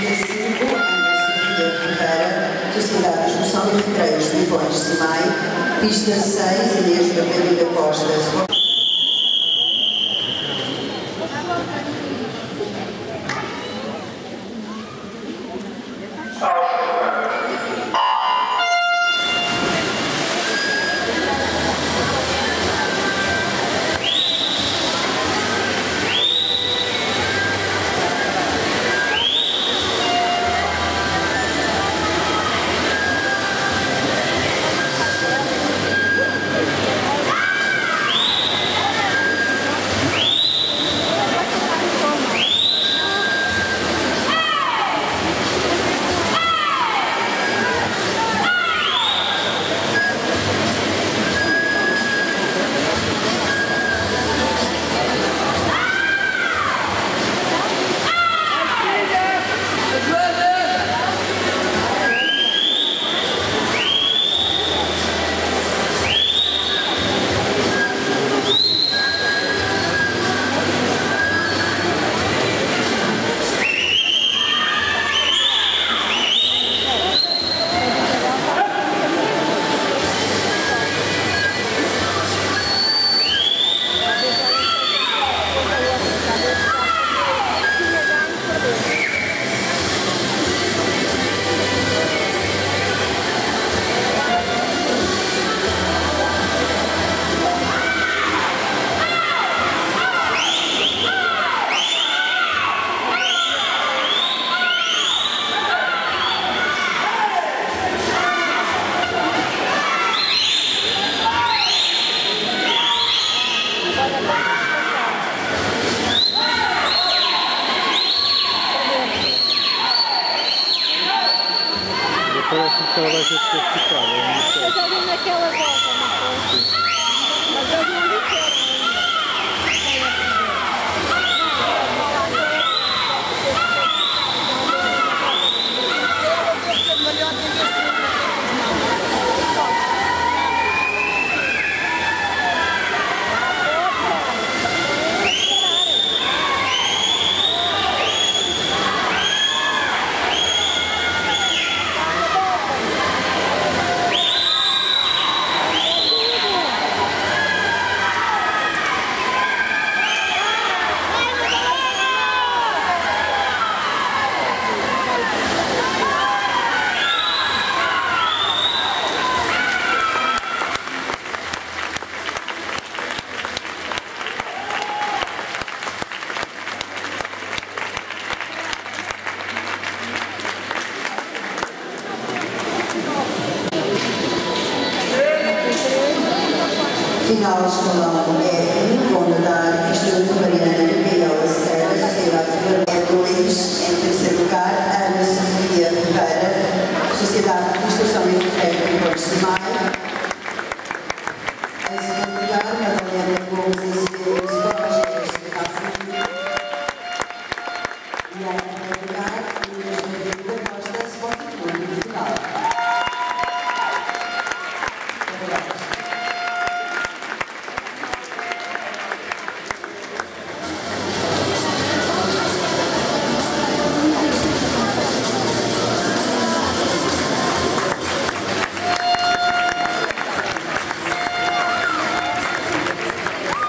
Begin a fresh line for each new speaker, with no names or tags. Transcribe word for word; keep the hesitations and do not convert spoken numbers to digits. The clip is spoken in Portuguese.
cinco, Ana Sofia Ferreira, Sociedade de Construção e Recreios, Pipões, Simai. Pista seis, Inês Margarida Costa.
Parece que ela vai ser desclassificada.
Mas ali naquela volta, não foi? Mas eles não disseram
Final escolar é no Bom Nadar, Instituto Mariana